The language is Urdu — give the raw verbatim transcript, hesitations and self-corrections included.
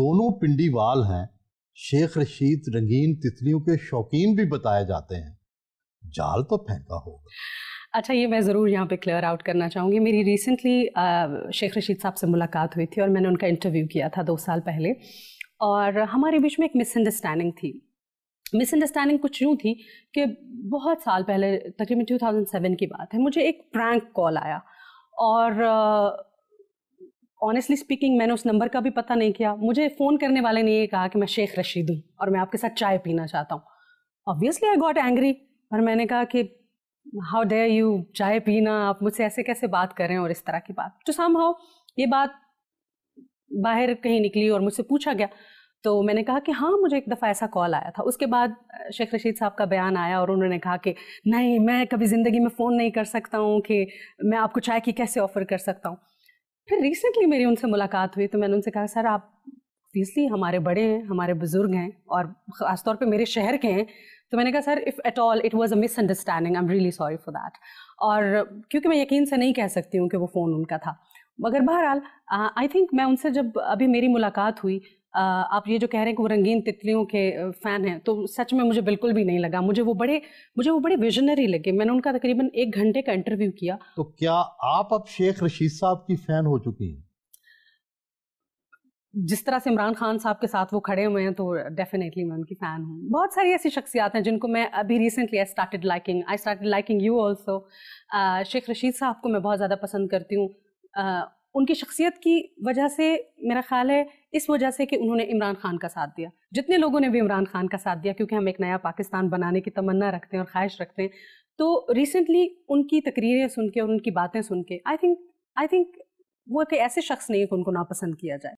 دونوں پنڈی وال ہیں، شیخ رشید رنگین تتلیوں کے شوقین بھی بتائے جاتے ہیں، جال تو پھینکا ہوگا؟ اچھا، یہ میں ضرور یہاں پہ کلیئر آؤٹ کرنا چاہوں گی. میری ریسنٹلی شیخ رشید صاحب سے ملاقات ہوئی تھی اور میں نے ان کا انٹرویو کیا تھا دو سال پہلے، اور ہمارے بیچ میں ایک مس انڈرسٹینڈنگ تھی. مس انڈرسٹینڈنگ کچھ یوں تھی کہ بہت سال پہلے، تقریباً ٹو تھاؤزینڈ سیون کی بات ہے، مجھے ایک پرینک کال آیا، اور آنیسٹلی اسپیکنگ میں نے اس نمبر کا بھی پتہ نہیں کیا. مجھے فون کرنے والے نے یہ کہا کہ میں شیخ رشید ہوں اور میں آپ کے ساتھ چائے پینا چاہتا ہوں. آبویسلی آئی گاٹ اینگری، اور میں نے کہا کہ ہاؤ ڈیئر یو، چائے پینا، آپ مجھ سے ایسے کیسے بات کر رہے ہیں، اور اس طرح کی بات. تو سم ہاؤ یہ بات باہر کہیں نکلی اور مجھ سے پوچھا گیا، تو میں نے کہا کہ ہاں مجھے ایک دفعہ ایسا کال آیا تھا. اس کے بعد شیخ رشید صاحب کا بیان آیا اور انہوں نے کہا کہ نہیں، میں کبھی زندگی میں فون نہیں کر سکتا ہوں کہ میں آپ کو چائے کی کیسے آفر کر سکتا ہوں. پھر ریسنٹلی میری ان سے ملاقات ہوئی تو میں نے ان سے کہا سر آپ obviously ہمارے بڑے ہیں، ہمارے بزرگ ہیں، اور خاص طور پہ میرے شہر کے ہیں. تو میں نے کہا sir if at all it was a misunderstanding, I am really sorry for that. اور کیونکہ میں یقین سے نہیں کہہ سکتی ہوں کہ وہ فون ان کا تھا. مگر بہرحال آئی تھنک میں ان سے جب ابھی میری ملاقات ہوئی، آپ یہ جو کہہ رہے ہیں کہ وہ رنگین تتلیوں کے فین ہیں، تو سچ میں مجھے بالکل بھی نہیں لگا. مجھے وہ بڑے مجھے وہ بڑے ویژنری لگے. میں نے ان کا تقریباً ایک گھنٹے کا انٹرویو کیا. تو کیا آپ اب شیخ رشید صاحب کی فین ہو چکی ہیں؟ جس طرح سے عمران خان صاحب کے ساتھ وہ کھڑے ہوئے ہیں تو ڈیفینیٹلی میں ان کی فین ہوں. بہت ساری ایسی شخصیات ہیں جن کو میں ابھی recently I started liking I started liking you also. Sheikh Rashid صاحب کو میں بہت زیادہ پسند کرتی ہوں، ان کی شخصیت کی وجہ سے، میرا خیال ہے اس وجہ سے کہ انہوں نے عمران خان کا ساتھ دیا. جتنے لوگوں نے بھی عمران خان کا ساتھ دیا، کیونکہ ہم ایک نیا پاکستان بنانے کی تمنا رکھتے ہیں اور خواہش رکھتے ہیں، تو ریسنٹلی ان کی تقریریں سن کے اور ان کی باتیں سن کے آئی تھنک آئی تھنک وہ کہ ایسے شخص نہیں ہے کہ ان کو ناپسند کیا جائے.